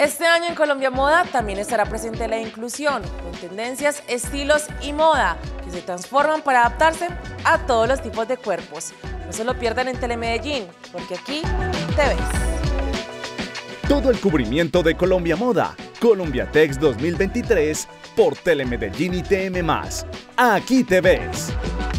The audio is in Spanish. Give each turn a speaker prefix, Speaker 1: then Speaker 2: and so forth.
Speaker 1: Este año en Colombia Moda también estará presente la inclusión, con tendencias, estilos y moda que se transforman para adaptarse a todos los tipos de cuerpos. No se lo pierdan en Telemedellín, porque aquí te ves.
Speaker 2: Todo el cubrimiento de Colombia Moda, Colombiatex 2023 por Telemedellín y TM+. Aquí te ves.